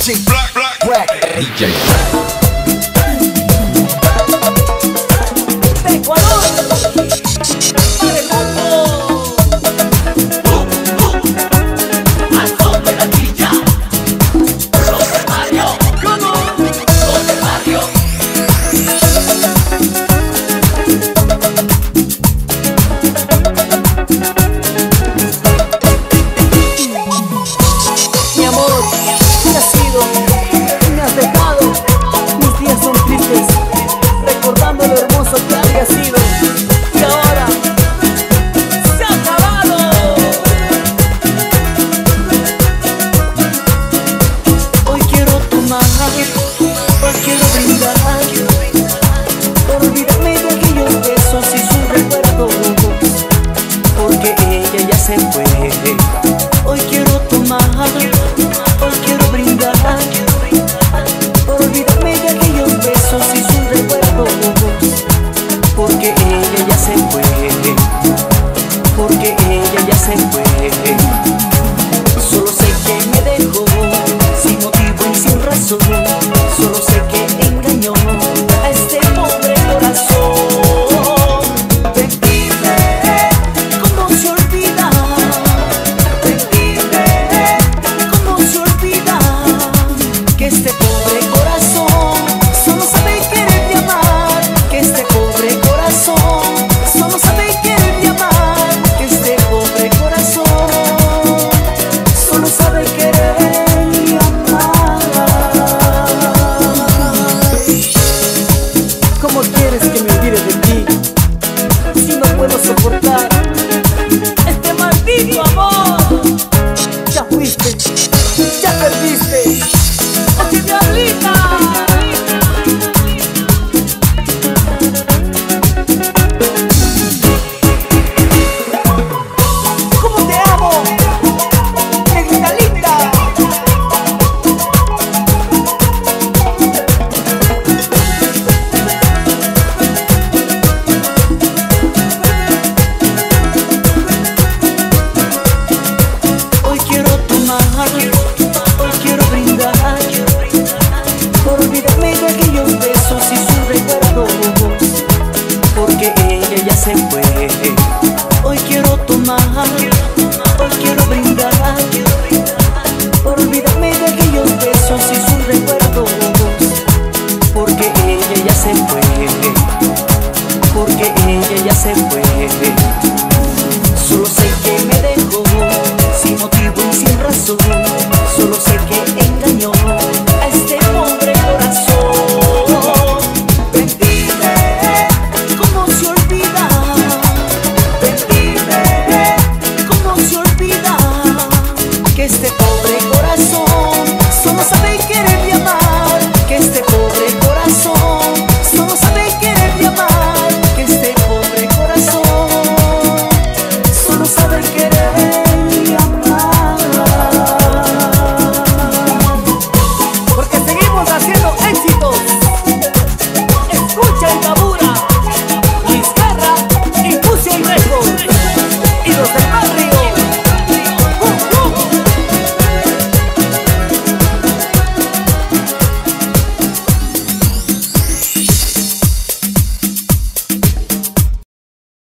Music Black DJ. Recordando lo hermoso que había sido, y ahora se ha acabado. Hoy quiero tomar, hoy quiero brindar, por olvidarme de aquellos besos y sus recuerdos, porque ella ya se fue. Hoy quiero tomar, hoy quiero brindar.